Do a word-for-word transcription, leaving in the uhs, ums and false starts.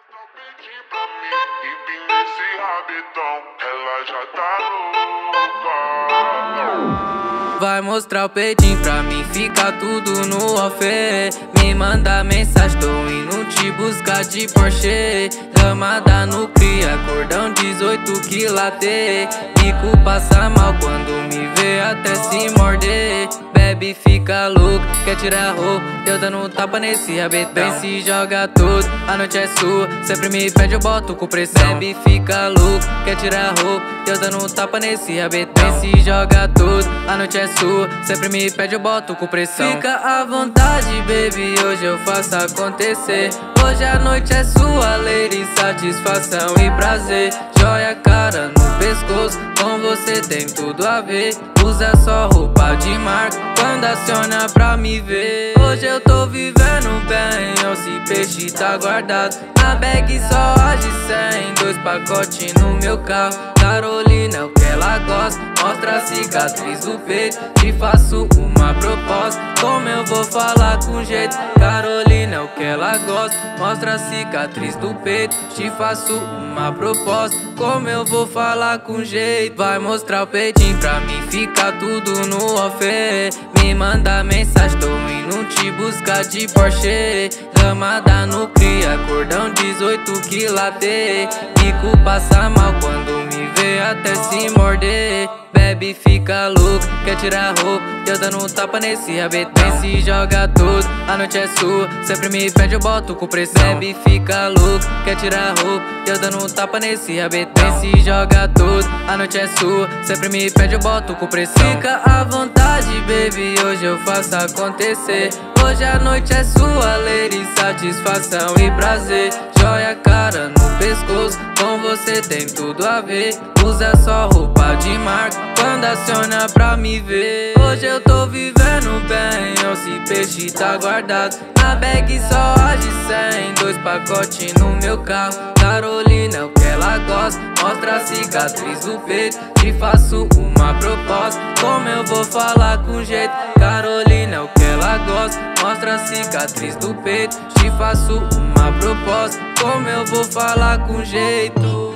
Pra mim, empina esse rabetão, ela já tá louca. Vai mostrar o peitinho pra mim, fica tudo no off. Me manda mensagem, tô indo te buscar de Porsche. Camada no cria, cordão dezoito quilates. Bico passa mal quando me vê até se morder. Bebe, fica louco, quer tirar a roupa, eu dando um tapa nesse rabetão. Vem, se joga tudo, a noite é sua, sempre me pede, eu boto com pressão. Bebe, fica louco, quer tirar a roupa, eu dando um tapa nesse rabetão. Vem, se joga tudo, a noite é sua, sempre me pede, eu boto com pressão. Fica à vontade, baby, hoje eu faço acontecer. Hoje a noite é sua, lady, satisfação e prazer. Joia, cara no pescoço, com você tem tudo a ver. Usa só roupa de marca quando aciona pra me ver. Hoje eu tô vivendo bem, esse peixe tá guardado na bag, só age cem. Dois pacotes no meu carro, Carolina é o que ela gosta. Mostra a cicatriz do peito, te faço uma proposta. Como eu vou falar com jeito, Carolina é o que ela gosta. Mostra a cicatriz do peito, te faço uma proposta. Como eu vou falar com jeito, vai mostrar o peitinho pra mim, fica tudo no off. Me manda mensagem, tô indo te buscar de Porsche. Camada no cria, cordão dezoito quilates. Bico passa mal quando me vê até se morder. Bebe, fica louco, quer tirar a roupa, eu dando um tapa nesse rabetão. Vem, se joga tudo, a noite é sua, sempre me pede, eu boto com pressão. Bebe, fica louco, quer tirar a roupa, eu dando um tapa nesse rabetão. Vem, se joga tudo, a noite é sua, sempre me pede, eu boto com pressão. Fica à vontade, baby, hoje eu faço acontecer. Hoje a noite é sua, lady, satisfação e prazer. Joia, cara no pescoço, com você tem tudo a ver. Usa só roupa de marca quando aciona pra me ver. Hoje eu tô vivendo bem, esse peixe tá guardado na bag, só age cem. Dois pacotes no meu carro, Carolina é o que ela gosta. Mostra a cicatriz do peito, te faço uma proposta. Como eu vou falar com jeito, Carolina é o que ela gosta. Mostra a cicatriz do peito, te faço uma proposta. Como eu vou falar com jeito.